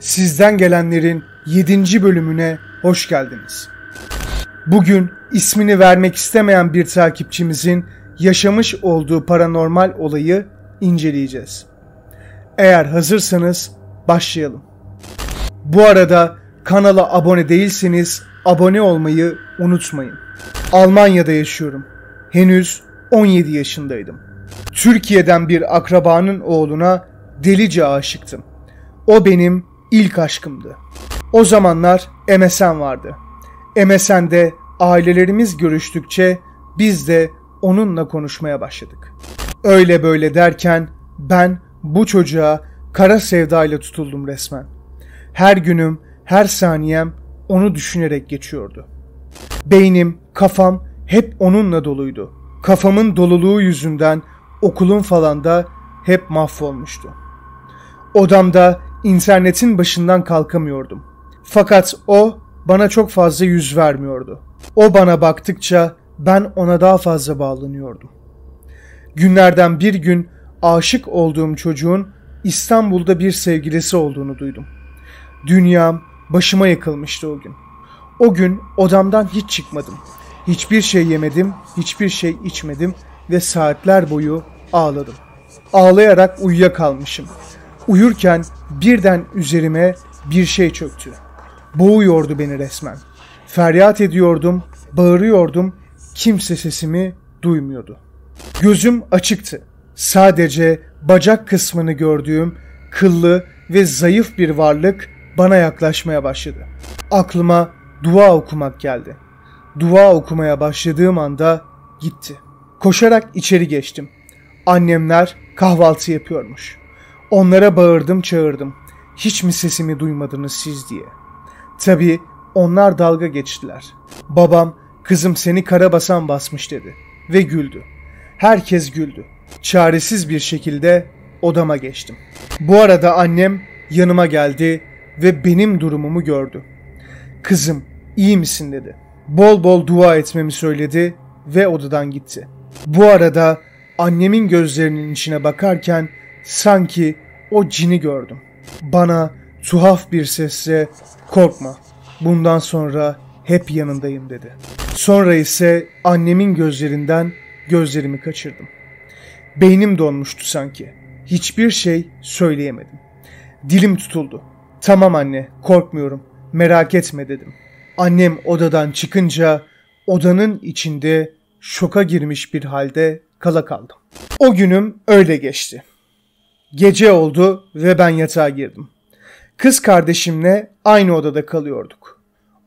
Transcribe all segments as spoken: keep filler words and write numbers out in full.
Sizden gelenlerin yedinci bölümüne hoş geldiniz. Bugün ismini vermek istemeyen bir takipçimizin yaşamış olduğu paranormal olayı inceleyeceğiz. Eğer hazırsanız başlayalım. Bu arada kanala abone değilseniz abone olmayı unutmayın. Almanya'da yaşıyorum. Henüz on yedi yaşındaydım. Türkiye'den bir akrabanın oğluna delice aşıktım. O benim ilk aşkımdı. O zamanlar M S N vardı. M S N'de ailelerimiz görüştükçe biz de onunla konuşmaya başladık. Öyle böyle derken ben bu çocuğa kara sevdayla tutuldum resmen. Her günüm, her saniyem onu düşünerek geçiyordu. Beynim, kafam hep onunla doluydu. Kafamın doluluğu yüzünden okulum falan da hep mahvolmuştu. Odamda internetin başından kalkamıyordum. Fakat o bana çok fazla yüz vermiyordu. O bana baktıkça ben ona daha fazla bağlanıyordum. Günlerden bir gün aşık olduğum çocuğun İstanbul'da bir sevgilisi olduğunu duydum. Dünyam başıma yıkılmıştı o gün. O gün odamdan hiç çıkmadım. Hiçbir şey yemedim, hiçbir şey içmedim ve saatler boyu ağladım. Ağlayarak uyuyakalmışım. Uyurken birden üzerime bir şey çöktü. Boğuyordu beni resmen. Feryat ediyordum, bağırıyordum. Kimse sesimi duymuyordu. Gözüm açıktı. Sadece bacak kısmını gördüğüm kıllı ve zayıf bir varlık bana yaklaşmaya başladı. Aklıma dua okumak geldi. Dua okumaya başladığım anda gitti. Koşarak içeri geçtim. Annemler kahvaltı yapıyormuş. Onlara bağırdım çağırdım. Hiç mi sesimi duymadınız siz diye. Tabii onlar dalga geçtiler. Babam kızım seni karabasan basmış dedi ve güldü. Herkes güldü. Çaresiz bir şekilde odama geçtim. Bu arada annem yanıma geldi ve benim durumumu gördü. Kızım iyi misin dedi. Bol bol dua etmemi söyledi ve odadan gitti. Bu arada annemin gözlerinin içine bakarken sanki o cini gördüm. Bana tuhaf bir sesle korkma, bundan sonra hep yanındayım dedi. Sonra ise annemin gözlerinden gözlerimi kaçırdım. Beynim donmuştu sanki. Hiçbir şey söyleyemedim. Dilim tutuldu. Tamam anne, korkmuyorum, merak etme dedim. Annem odadan çıkınca odanın içinde şoka girmiş bir halde kala kaldım. O günüm öyle geçti. Gece oldu ve ben yatağa girdim. Kız kardeşimle aynı odada kalıyorduk.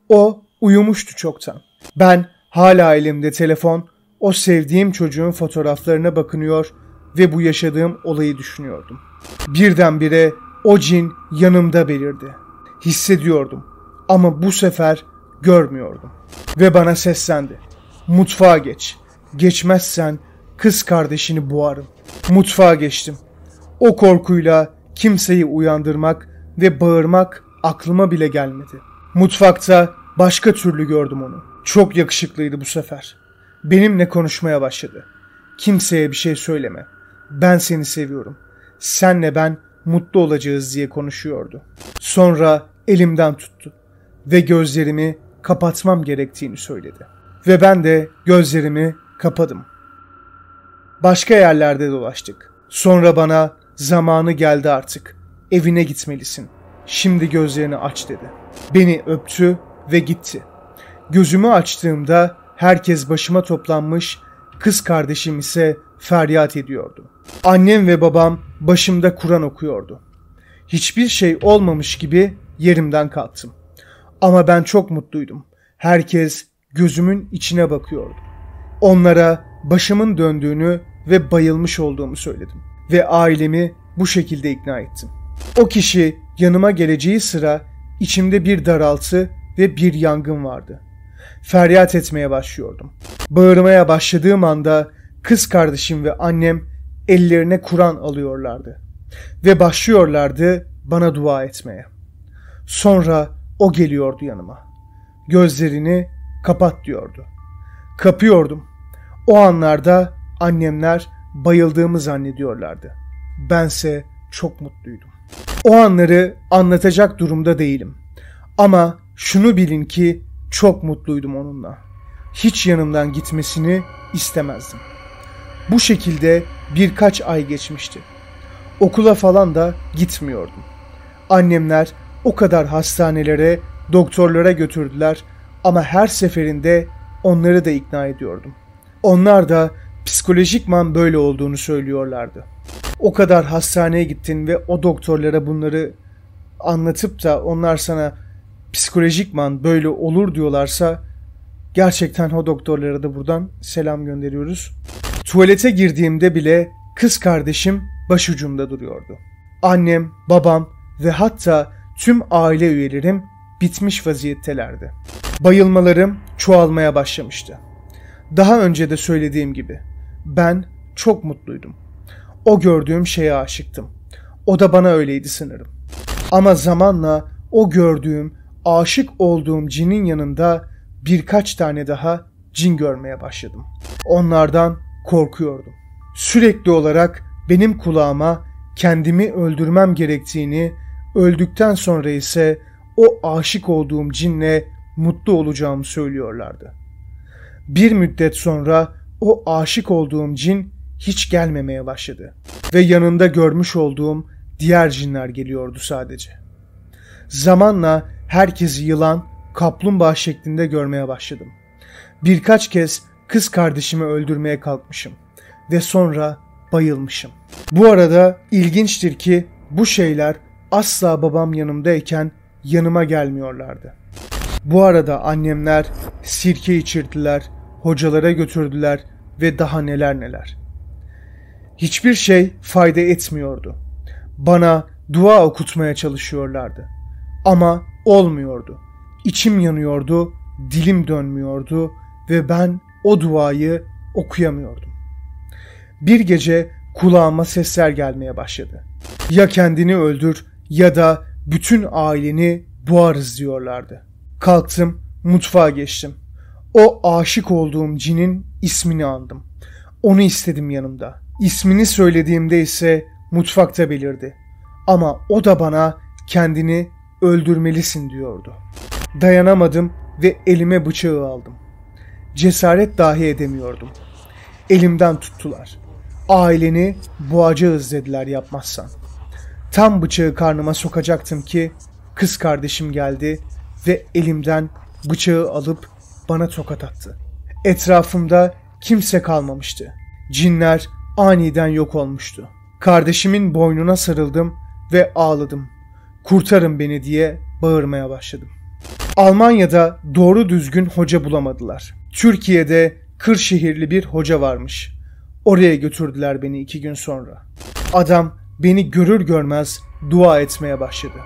O uyumuştu çoktan. Ben hala elimde telefon, o sevdiğim çocuğun fotoğraflarına bakınıyor ve bu yaşadığım olayı düşünüyordum. Birdenbire o cin yanımda belirdi. Hissediyordum ama bu sefer görmüyordum. Ve bana seslendi. Mutfağa geç. Geçmezsen kız kardeşini boğarım. Mutfağa geçtim. O korkuyla kimseyi uyandırmak ve bağırmak aklıma bile gelmedi. Mutfakta başka türlü gördüm onu. Çok yakışıklıydı bu sefer. Benimle konuşmaya başladı. Kimseye bir şey söyleme. Ben seni seviyorum. Senle ben mutlu olacağız diye konuşuyordu. Sonra elimden tuttu ve gözlerimi kapatmam gerektiğini söyledi. Ve ben de gözlerimi kapadım. Başka yerlerde dolaştık. Sonra bana zamanı geldi artık. Evine gitmelisin. Şimdi gözlerini aç dedi. Beni öptü ve gitti. Gözümü açtığımda herkes başıma toplanmış, kız kardeşim ise feryat ediyordu. Annem ve babam başımda Kur'an okuyordu. Hiçbir şey olmamış gibi yerimden kalktım. Ama ben çok mutluydum. Herkes gözümün içine bakıyordu. Onlara başımın döndüğünü ve bayılmış olduğumu söyledim. Ve ailemi bu şekilde ikna ettim. O kişi yanıma geleceği sıra içimde bir daraltı ve bir yangın vardı. Feryat etmeye başlıyordum. Bağırmaya başladığım anda kız kardeşim ve annem ellerine Kur'an alıyorlardı. Ve başlıyorlardı bana dua etmeye. Sonra o geliyordu yanıma. Gözlerini kapat diyordu. Kapıyordum. O anlarda annemler bayıldığımı zannediyorlardı. Bense çok mutluydum. O anları anlatacak durumda değilim. Ama şunu bilin ki çok mutluydum onunla. Hiç yanımdan gitmesini istemezdim. Bu şekilde birkaç ay geçmişti. Okula falan da gitmiyordum. Annemler o kadar hastanelere, doktorlara götürdüler ama her seferinde onları da ikna ediyordum. Onlar da psikolojikman böyle olduğunu söylüyorlardı. O kadar hastaneye gittin ve o doktorlara bunları anlatıp da onlar sana psikolojikman böyle olur diyorlarsa gerçekten o doktorlara da buradan selam gönderiyoruz. Tuvalete girdiğimde bile kız kardeşim başucumda duruyordu. Annem, babam ve hatta tüm aile üyelerim bitmiş vaziyettelerdi. Bayılmalarım çoğalmaya başlamıştı. Daha önce de söylediğim gibi ben çok mutluydum. O gördüğüm şeye aşıktım. O da bana öyleydi sanırım. Ama zamanla o gördüğüm, aşık olduğum cinin yanında birkaç tane daha cin görmeye başladım. Onlardan korkuyordum. Sürekli olarak benim kulağıma kendimi öldürmem gerektiğini, öldükten sonra ise o aşık olduğum cinle mutlu olacağımı söylüyorlardı. Bir müddet sonra o aşık olduğum cin hiç gelmemeye başladı ve yanında görmüş olduğum diğer cinler geliyordu sadece. Zamanla herkesi yılan, kaplumbağa şeklinde görmeye başladım. Birkaç kez kız kardeşimi öldürmeye kalkmışım ve sonra bayılmışım. Bu arada ilginçtir ki bu şeyler asla babam yanımdayken yanıma gelmiyorlardı. Bu arada annemler sirke içirdiler, hocalara götürdüler ve daha neler neler. Hiçbir şey fayda etmiyordu. Bana dua okutmaya çalışıyorlardı. Ama olmuyordu. İçim yanıyordu, dilim dönmüyordu ve ben o duayı okuyamıyordum. Bir gece kulağıma sesler gelmeye başladı. Ya kendini öldür ya da bütün aileni boğarız diyorlardı. Kalktım, mutfağa geçtim. O aşık olduğum cinin ismini andım. Onu istedim yanımda. İsmini söylediğimde ise mutfakta belirdi. Ama o da bana kendini öldürmelisin diyordu. Dayanamadım ve elime bıçağı aldım. Cesaret dahi edemiyordum. Elimden tuttular. Aileni boğacağız dediler yapmazsan. Tam bıçağı karnıma sokacaktım ki kız kardeşim geldi ve elimden bıçağı alıp bana tokat attı. Etrafımda kimse kalmamıştı. Cinler aniden yok olmuştu. Kardeşimin boynuna sarıldım ve ağladım. Kurtarın beni diye bağırmaya başladım. Almanya'da doğru düzgün hoca bulamadılar. Türkiye'de Kırşehirli bir hoca varmış. Oraya götürdüler beni iki gün sonra. Adam beni görür görmez dua etmeye başladı.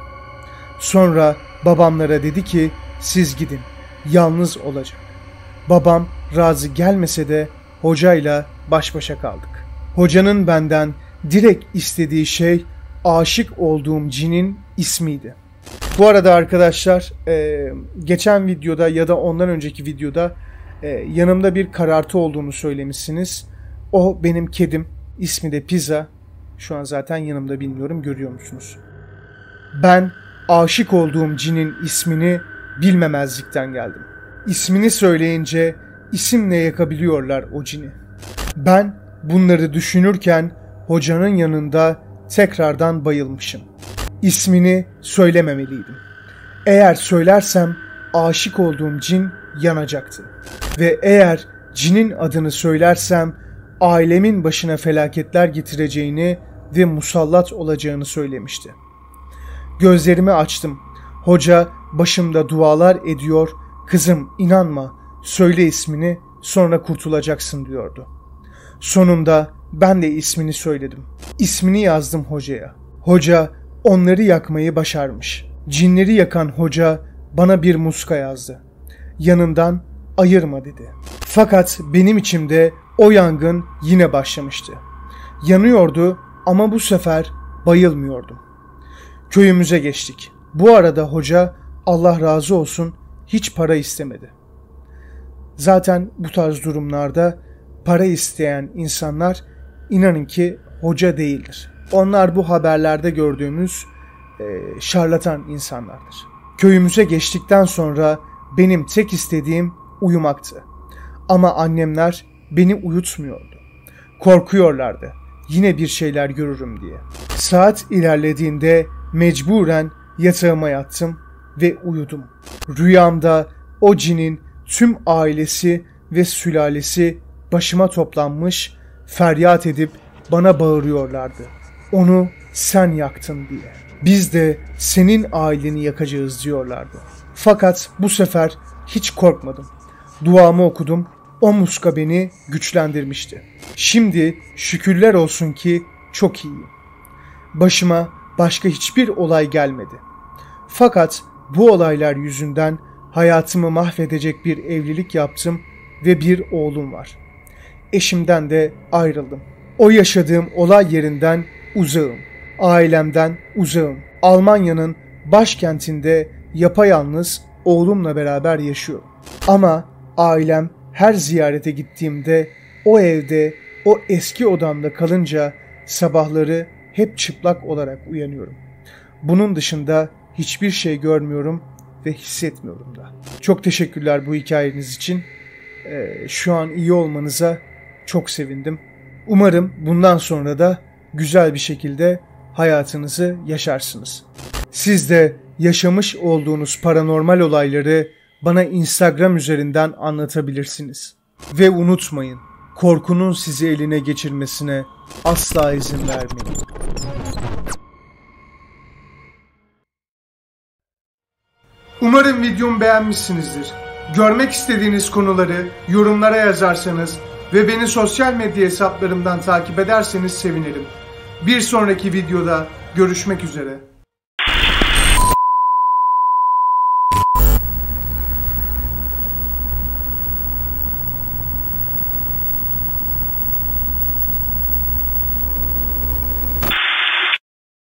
Sonra babamlara dedi ki siz gidin, yalnız olacak. Babam razı gelmese de hocayla baş başa kaldık. Hocanın benden direkt istediği şey aşık olduğum cinin ismiydi. Bu arada arkadaşlar e, geçen videoda ya da ondan önceki videoda e, yanımda bir karartı olduğunu söylemişsiniz. O benim kedim. İsmi de Pizza. Şu an zaten yanımda, bilmiyorum görüyor musunuz? Ben aşık olduğum cinin ismini bilmemezlikten geldim. İsmini söyleyince isimle yakabiliyorlar o cini. Ben bunları düşünürken hocanın yanında tekrardan bayılmışım. İsmini söylememeliydim. Eğer söylersem aşık olduğum cin yanacaktı. Ve eğer cinin adını söylersem ailemin başına felaketler getireceğini ve musallat olacağını söylemişti. Gözlerimi açtım. Hoca başımda dualar ediyor, kızım inanma, söyle ismini, sonra kurtulacaksın diyordu. Sonunda ben de ismini söyledim. İsmini yazdım hocaya. Hoca onları yakmayı başarmış. Cinleri yakan hoca bana bir muska yazdı. Yanından ayırma dedi. Fakat benim içimde o yangın yine başlamıştı. Yanıyordu ama bu sefer bayılmıyordum. Köyümüze geçtik. Bu arada hoca Allah razı olsun hiç para istemedi. Zaten bu tarz durumlarda para isteyen insanlar inanın ki hoca değildir. Onlar bu haberlerde gördüğümüz e, şarlatan insanlardır. Köyümüze geçtikten sonra benim tek istediğim uyumaktı. Ama annemler beni uyutmuyordu. Korkuyorlardı. Yine bir şeyler görürüm diye. Saat ilerlediğinde mecburen yatağıma yattım ve uyudum. Rüyamda o cinin tüm ailesi ve sülalesi başıma toplanmış, feryat edip bana bağırıyorlardı. Onu sen yaktın diye. Biz de senin aileni yakacağız diyorlardı. Fakat bu sefer hiç korkmadım. Duamı okudum. O muska beni güçlendirmişti. Şimdi şükürler olsun ki çok iyiyim. Başıma başka hiçbir olay gelmedi. Fakat bu olaylar yüzünden hayatımı mahvedecek bir evlilik yaptım ve bir oğlum var. Eşimden de ayrıldım. O yaşadığım olay yerinden uzağım. Ailemden uzağım. Almanya'nın başkentinde yapayalnız oğlumla beraber yaşıyorum. Ama ailem her ziyarete gittiğimde o evde, o eski odamda kalınca sabahları hep çıplak olarak uyanıyorum. Bunun dışında hiçbir şey görmüyorum ve hissetmiyorum da. Çok teşekkürler bu hikayeniz için. Ee, şu an iyi olmanıza çok sevindim. Umarım bundan sonra da güzel bir şekilde hayatınızı yaşarsınız. Siz de yaşamış olduğunuz paranormal olayları bana Instagram üzerinden anlatabilirsiniz. Ve unutmayın, korkunun sizi eline geçirmesine asla izin vermeyin. Umarım videomu beğenmişsinizdir. Görmek istediğiniz konuları yorumlara yazarsanız ve beni sosyal medya hesaplarımdan takip ederseniz sevinirim. Bir sonraki videoda görüşmek üzere.